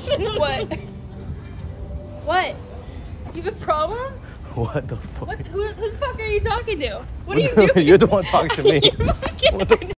What? What? You have a problem? What the fuck? Who the fuck are you talking to? What are you doing? You're the one talking to me. You're fucking